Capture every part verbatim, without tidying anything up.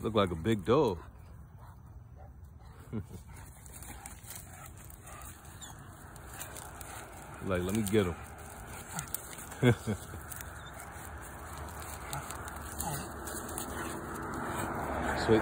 Look like a big dog. Like, let me get him. Sweet.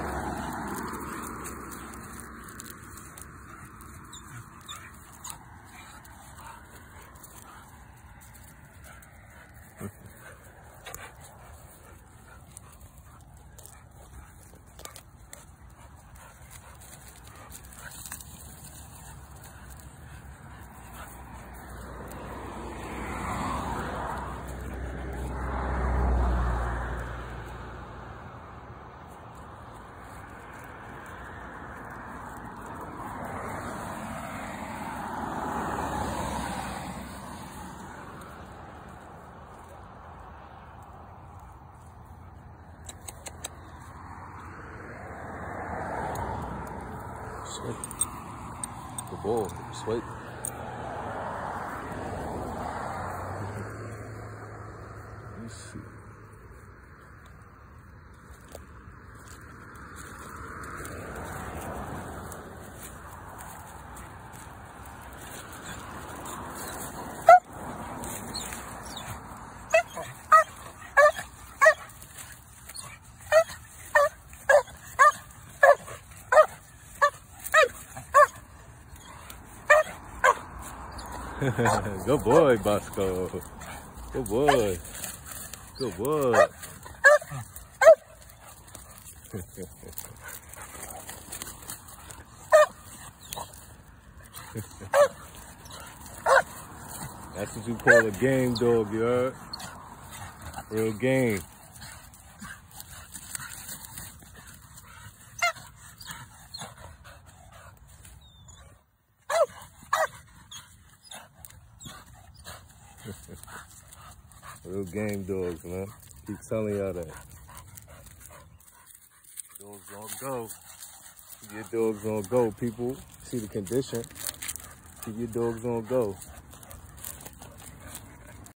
Sweet. Good boy. Sweet. Let me see. Good boy, Bosco. Good boy. Good boy. That's what you call a game dog, you heard? Real game. Real game dogs, man. Keep telling y'all that. Dogs on go. Keep your dogs on go, people. See the condition. Keep your dogs on go.